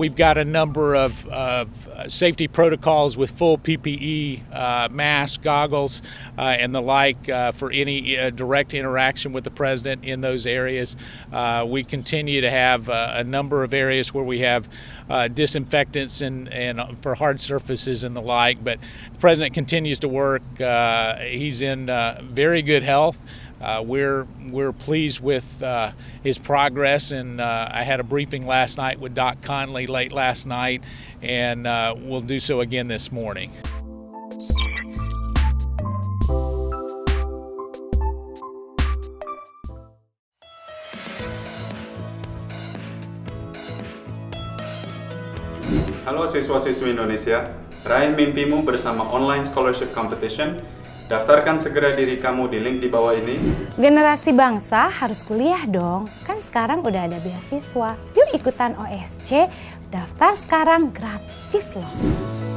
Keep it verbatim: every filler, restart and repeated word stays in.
we've got a number of, of safety protocols with full P P E, uh, masks, goggles, uh, and the like uh, for any uh, direct interaction with the president in those areas. Uh, we continue to have uh, a number of areas where we have uh, disinfectants and, and for hard surfaces and the like, but the president continues to work. Uh, he's in uh, very good health. Uh, we're we're pleased with uh, his progress, and uh, I had a briefing last night with Doc Conley late last night, and uh, we'll do so again this morning. Halo siswa-siswi Indonesia, raih mimpimu bersama Online Scholarship Competition. Daftarkan segera diri kamu di link di bawah ini. Generasi bangsa harus kuliah dong, kan sekarang udah ada beasiswa. Yuk ikutan O S C, daftar sekarang gratis loh.